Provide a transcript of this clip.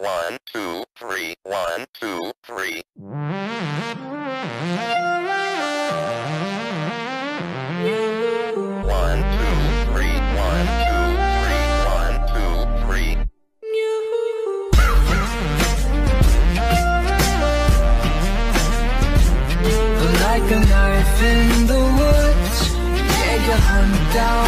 1, 2, 3, 1, 2, 3. 1, 2, 3, 1, 2, 3, 1, 2, 3. Like a knife in the woods, yeah, you hunt down